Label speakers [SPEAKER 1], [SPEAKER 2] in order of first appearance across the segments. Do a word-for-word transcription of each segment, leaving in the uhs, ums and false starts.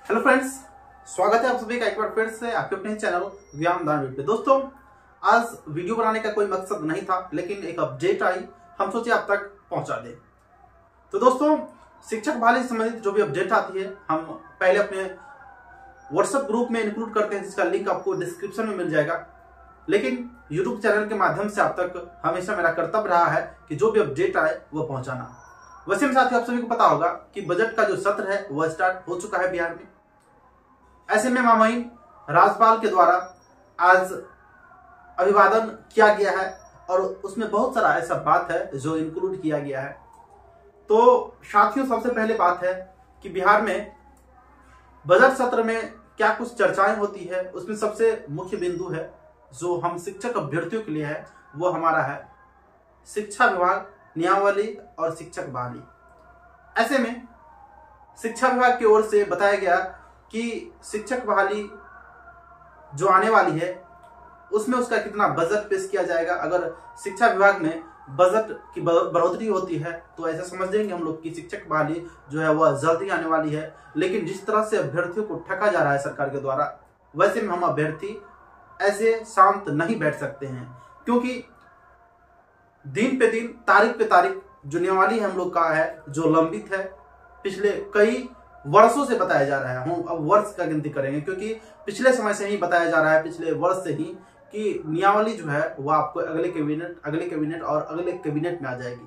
[SPEAKER 1] Hello friends, स्वागत है आप सभी का एक बार फिर से आपके अपने चैनल ज्ञानदान पे। दोस्तों, आज वीडियो बनाने का कोई मकसद नहीं था, लेकिन एक अपडेट आई, हम सोचे आप तक पहुंचा दें। तो दोस्तों, शिक्षक बहाली से संबंधित जो भी अपडेट आती है हम पहले अपने व्हाट्सएप ग्रुप में इंक्लूड करते हैं, जिसका लिंक आपको डिस्क्रिप्शन में मिल जाएगा। लेकिन यूट्यूब चैनल के माध्यम से आप तक हमेशा मेरा कर्तव्य रहा है कि जो भी अपडेट आए वो पहुंचाना। वैसे में साथियों, आप सभी को पता होगा कि बजट का जो सत्र है वह स्टार्ट हो चुका है बिहार में। ऐसे में महामहिम राज्यपाल के द्वारा आज अभिवादन किया गया है और उसमें बहुत सारा ऐसा बात है जो इंक्लूड किया गया है। तो साथियों, सबसे पहले बात है कि बिहार में बजट सत्र में क्या कुछ चर्चाएं होती है, उसमें सबसे मुख्य बिंदु है जो हम शिक्षक अभ्यर्थियों के लिए है, वो हमारा है शिक्षा विभाग, नियमावली और शिक्षक बहाली। ऐसे में शिक्षा विभाग की ओर से बताया गया कि शिक्षक बहाली जो आने वाली है उसमें उसका कितना बजट पेश किया जाएगा। अगर शिक्षा विभाग में बजट की बढ़ोतरी होती है तो ऐसा समझ लेंगे हम लोग कि शिक्षक बहाली जो है वह जल्दी आने वाली है। लेकिन जिस तरह से अभ्यर्थियों को ठगा जा रहा है सरकार के द्वारा, वैसे में हम अभ्यर्थी ऐसे शांत नहीं बैठ सकते हैं, क्योंकि दिन पे दिन, तारीख पे तारीख जो नियमावली हम लोग का है जो लंबित है, पिछले कई वर्षों से बताया जा रहा है। हम अब वर्ष का गिनती करेंगे क्योंकि पिछले समय से ही बताया जा रहा है, पिछले वर्ष से ही, कि नियमावली जो है वो आपको अगले कैबिनेट अगले कैबिनेट और अगले कैबिनेट में आ जाएगी।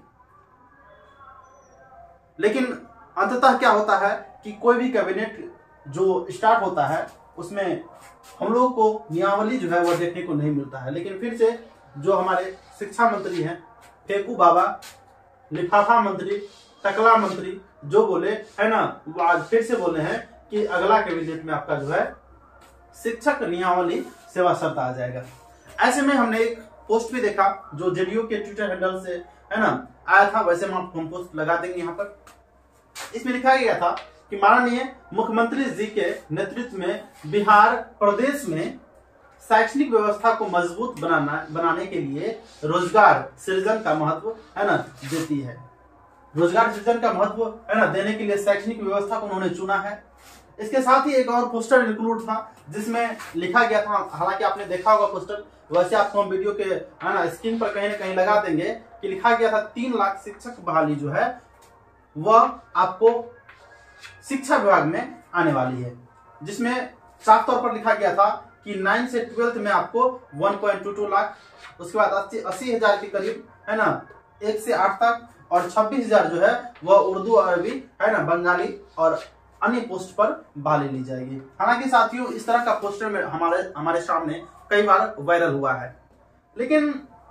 [SPEAKER 1] लेकिन अंततः क्या होता है कि कोई भी कैबिनेट जो स्टार्ट होता है उसमें हम लोगों को नियमावली जो है वो देखने को नहीं मिलता है। लेकिन फिर से जो हमारे शिक्षा मंत्री हैं, फेकू बाबा, लिफाफा मंत्री, टकला मंत्री जो बोले है ना, वो आज फिर से बोले हैं कि अगला कैबिनेट में आपका जो है शिक्षक नियमावली सेवा शर्त आ जाएगा। ऐसे में हमने एक पोस्ट भी देखा जो जेडीयू के ट्विटर हैंडल से है ना आया था, वैसे हम पोस्ट लगा देंगे यहाँ पर। इसमें लिखा गया था कि माननीय मुख्यमंत्री जी के नेतृत्व में बिहार प्रदेश में शैक्षणिक व्यवस्था को मजबूत बनाना बनाने के लिए रोजगार सृजन का महत्व है ना देती है। रोजगार सृजन का महत्व है ना देने के लिए शैक्षणिक व्यवस्था को उन्होंने चुना है। इसके साथ ही एक और पोस्टर इंक्लूड था जिसमें लिखा गया था, हालांकि आपने देखा होगा पोस्टर, वैसे आपको हम वीडियो के है ना स्क्रीन पर कहीं ना कहीं लगा देंगे, कि लिखा गया था तीन लाख शिक्षक बहाली जो है वह आपको शिक्षा विभाग में आने वाली है, जिसमें साफ तौर पर लिखा गया था कि नाइन से ट्वेल्थ में आपको one point two two lakh, उसके बाद अस्सी अस्सी हजार के करीब है ना एक से आठ तक, और छब्बीस हजार जो है वह उर्दू, अरबी है ना बंगाली और अन्य पोस्ट पर बहाली ली जाएगी। हालांकि साथियों, इस तरह का पोस्टर में हमारे हमारे सामने कई बार वायरल हुआ है। लेकिन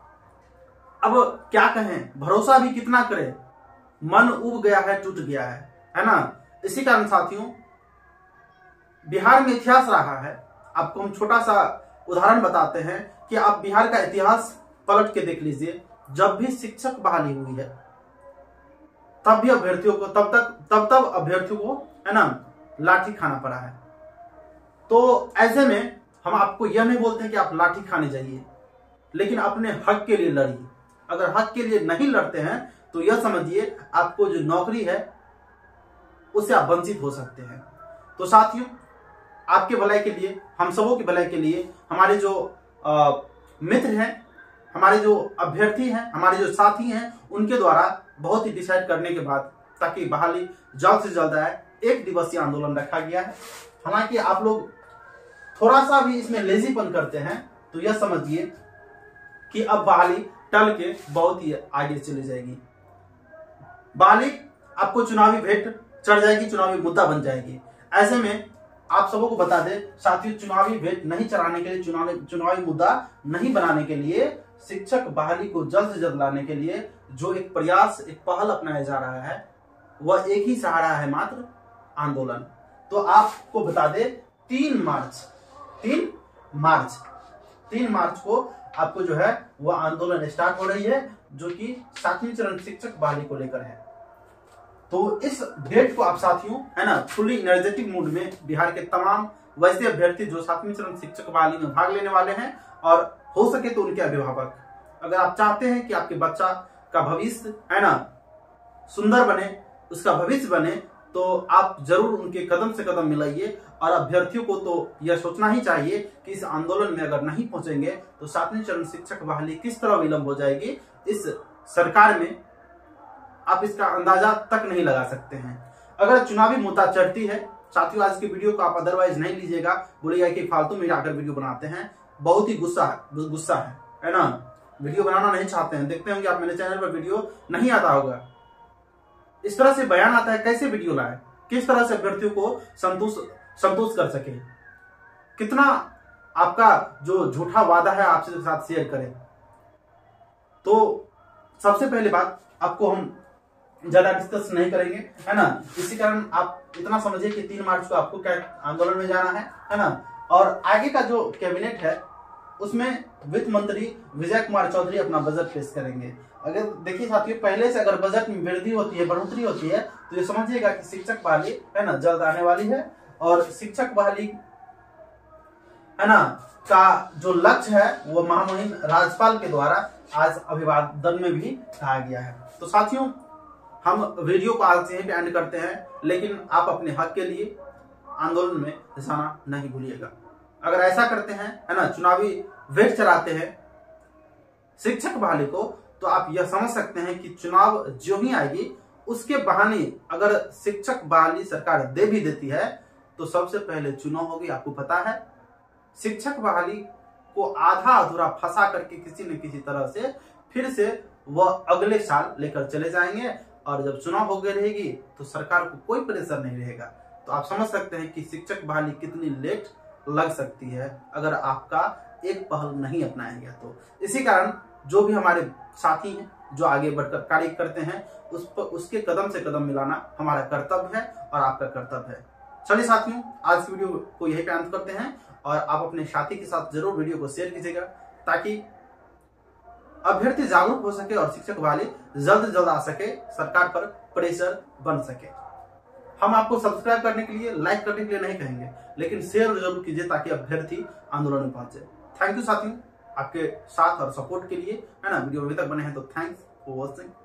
[SPEAKER 1] अब क्या कहें, भरोसा भी कितना करें, मन उब गया है, टूट गया है है ना। इसी कारण साथियों, बिहार में इतिहास रहा है। आपको हम छोटा सा उदाहरण बताते हैं कि आप बिहार का इतिहास पलट के देख लीजिए। जब भी शिक्षक बहाली हुई है तब भी अभ्यर्थियों को तब तक तब तब अभ्यर्थियों को है ना लाठी खाना पड़ा है। तो ऐसे में हम आपको यह नहीं बोलते हैं कि आप लाठी खाने जाइए, लेकिन अपने हक के लिए लड़िए। अगर हक के लिए नहीं लड़ते हैं तो यह समझिए आपको जो नौकरी है उससे आप वंचित हो सकते हैं। तो साथियों, आपके भलाई के लिए, हम सबों की भलाई के लिए, हमारे जो आ, मित्र हैं, हमारे जो अभ्यर्थी हैं, हमारे जो साथी हैं, उनके द्वारा बहुत ही डिसाइड करने के बाद ताकि बहाली जल्द से जल्द आए, एक दिवसीय आंदोलन रखा गया है। हालांकि आप लोग थोड़ा सा भी इसमें लेजीपन करते हैं तो यह समझिए कि अब बहाली टल के बहुत ही आगे चली जाएगी। बहाली आपको चुनावी भेंट चढ़ जाएगी, चुनावी मुद्दा बन जाएगी। ऐसे में आप सबों को बता दें साथियों, चुनावी भेंट नहीं चढ़ाने के लिए, चुनावी चुनावी मुद्दा नहीं बनाने के लिए, शिक्षक बहाली को जल्द से जल्द लाने के लिए जो एक प्रयास, एक पहल अपनाया जा रहा है, वह एक ही सहारा है, मात्र आंदोलन। तो आपको बता दे तीन मार्च तीन मार्च तीन मार्च को आपको जो है वह आंदोलन स्टार्ट हो रही है, जो कि सातवीं चरण शिक्षक बहाली को लेकर है। तो इस डेट को आप साथियों है ना फुली एनर्जेटिक मूड में बिहार के तमाम वैसे अभ्यर्थी जो सातवीं चरण शिक्षक बहाली में भाग लेने वाले हैं, और हो सके तो उनके अभिभावक, अगर आप चाहते हैं कि आपके बच्चा का भविष्य है ना सुंदर बने, उसका भविष्य बने, तो आप जरूर उनके कदम से कदम मिलाइए। और अभ्यर्थियों को तो यह सोचना ही चाहिए कि इस आंदोलन में अगर नहीं पहुंचेंगे तो सातवें चरण शिक्षक बहाली किस तरह विलंब हो जाएगी इस सरकार में, आप इसका अंदाजा तक नहीं लगा सकते हैं। अगर चुनावी मुद्दा चढ़ती है साथियों, आज की वीडियो को आप अदरवाइज नहीं लीजिएगा, बोलिएगा कि फालतू में आकर वीडियो बनाते हैं, बहुत ही गुस्सा है गुस्सा है है ना, वीडियो बनाना नहीं चाहते हैं। देखते होंगे आप मेरे चैनल पर वीडियो नहीं आता होगा, इस तरह से बयान आता है, कैसे वीडियो लाए, किस तरह से अभ्यर्थियों को संतोष संतोष कर सके, कितना आपका जो झूठा वादा है आपसे साथ शेयर करें। तो सबसे पहले बात आपको हम ज्यादा डिस्कस नहीं करेंगे, है ना, इसी कारण आप इतना समझिए कि तीन मार्च को आपको क्या आंदोलन में जाना है है ना। और आगे का जो कैबिनेट है उसमें वित्त मंत्री विजय कुमार चौधरी अपना बजट पेश करेंगे। अगर देखिए साथियों, पहले से अगर बजट में वृद्धि होती है, बढ़ोतरी होती है, तो ये समझिएगा कि शिक्षक बहाली है ना जल्द आने वाली है। और शिक्षक बहाली है ना का जो लक्ष्य है वो महामहिम राज्यपाल के द्वारा आज अभिवादन में भी कहा गया है। तो साथियों, हम वीडियो को आज यहीं पे एंड करते हैं, लेकिन आप अपने हक के लिए आंदोलन में जाना नहीं भूलिएगा। अगर ऐसा करते हैं है ना, चुनावी वेट चलाते हैं शिक्षक बहाली को, तो आप यह समझ सकते हैं कि चुनाव जो ही आएगी उसके बहाने अगर शिक्षक बहाली सरकार दे भी देती है तो सबसे पहले चुनाव होगी। आपको पता है, शिक्षक बहाली को आधा अधूरा फंसा करके किसी न किसी तरह से फिर से वह अगले साल लेकर चले जाएंगे, और जब चुनाव हो गई रहेगी तो सरकार को कोई प्रेशर नहीं रहेगा। तो आप समझ सकते हैं कि शिक्षक बहाली कितनी लेट लग सकती है अगर आपका एक पहल नहीं अपनाया गया। तो इसी कारण जो भी हमारे साथी हैं जो आगे बढ़कर कार्य करते हैं उस पर उसके कदम से कदम मिलाना हमारा कर्तव्य है और आपका कर्तव्य है। चलिए साथियों, आज की वीडियो को यहीं पे अंत करते हैं, और आप अपने साथी के साथ जरूर वीडियो को शेयर कीजिएगा ताकि अभ्यर्थी जागरूक हो सके और शिक्षक बहाली जल्द से जल्द आ सके, सरकार पर प्रेशर बन सके। हम आपको सब्सक्राइब करने के लिए, लाइक करने के लिए नहीं कहेंगे, लेकिन शेयर जरूर कीजिए ताकि अभ्यर्थी आंदोलन में पहुंचे। थैंक यू साथियों आपके साथ और सपोर्ट के लिए, है ना। वीडियो अभी तक बने हैं तो थैंक्स फॉर वॉचिंग।